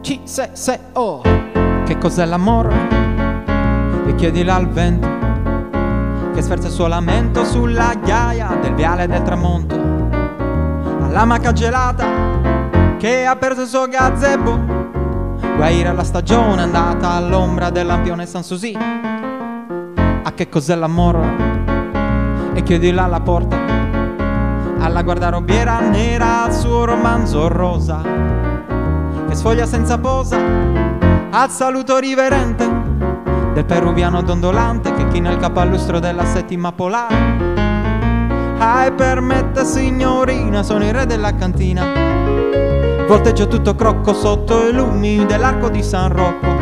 Oh, che cos'è l'amore? E chiedila al vento che sferza il suo lamento sulla ghiaia del viale del tramonto, alla maca gelata che ha perso il suo gazebo, guaire la stagione andata all'ombra del lampione Sanssouci. A che cos'è l'amore? E chiedila alla porta, alla guardarobiera nera al suo romanzo rosa, che sfoglia senza posa al saluto riverente del peruviano dondolante che china il capallustro della settima polare. E permette signorina, sono il re della cantina, volteggio tutto crocco sotto i lumi dell'arco di San Rocco.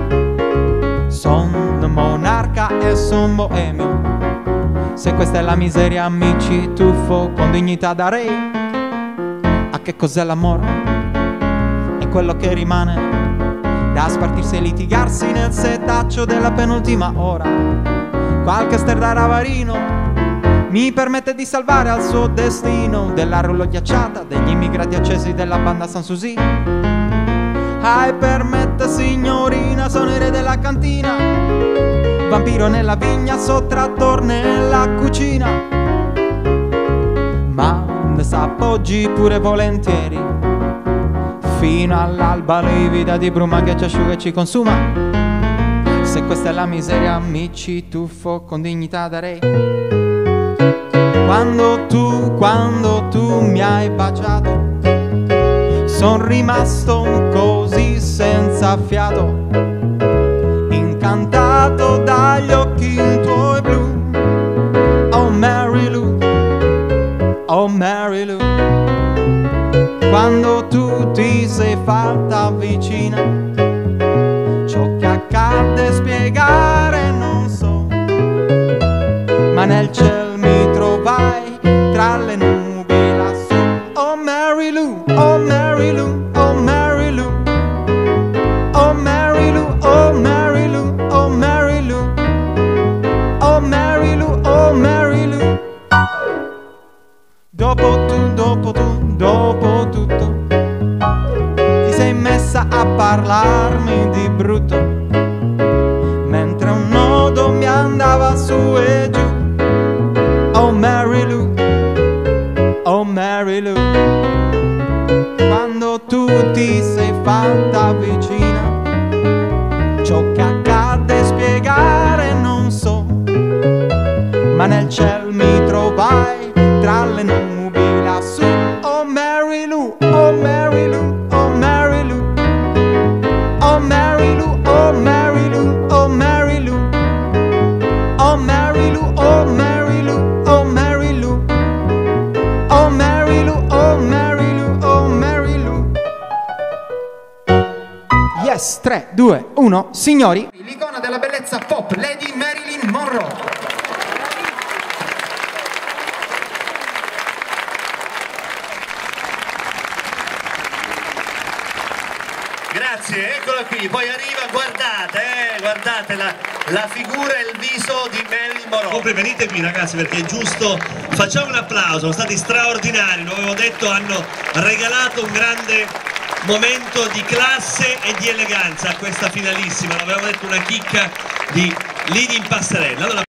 Son monarca e son boemio, se questa è la miseria mi ci tuffo con dignità da re. A che cos'è l'amore? È quello che rimane da spartirsi e litigarsi nel setaccio della penultima ora. Qualche ster da ravarino mi permette di salvare al suo destino della rullo ghiacciata degli immigrati accesi della banda Sanssouci. E permette signorina, sono il re della cantina, vampiro nella vigna, sottrattor nella cucina, ma ne s'appoggi pure volentieri fino all'alba livida di bruma che ci asciuga e ci consuma. Se questa è la miseria mi ci tuffo con dignità da re. Quando tu mi hai baciato son rimasto così senza fiato, incantato dagli occhi tuoi blu. Oh Mary Lou, oh Mary Lou, quando tu ti sei fatta vicina, ciò che accadde spiegare non so, ma nel cielo mi trovai tra le nubi lassù. Oh Mary Lou, oh Mary Lou, oh Mary Lou, oh Mary Lou, oh Mary Lou, oh Mary Lou, oh Mary Lou, oh Mary Lou. Dopo tutto ti sei messa a parlarmi di brutto, mentre un nodo mi andava su e giù. Oh Mary Lou, oh Mary Lou, quando tu ti sei fatta vicina, ciò che accadde spiegare non so, ma nel cielo mi trovai tra le nubi lassù. Oh Mary Lou, oh Mary Lou, oh Mary Lou, oh Mary Lou, oh Mary Lou, oh Mary Lou, oh Mary Lou, oh Mary Lou, oh Mary Lou, oh Mary Lou, oh Mary Lou, oh Mary Lou. Yes, 3, 2, 1, signori, l'icona della bellezza pop, Lady Marilyn Monroe. Grazie, eccola qui, poi arriva, guardate la figura e il viso di Marilyn Monroe. Venite qui ragazzi perché è giusto, facciamo un applauso, sono stati straordinari, lo avevo detto, hanno regalato un grande momento di classe e di eleganza a questa finalissima, l'avevo detto, una chicca di Lidi in passerella. Allora,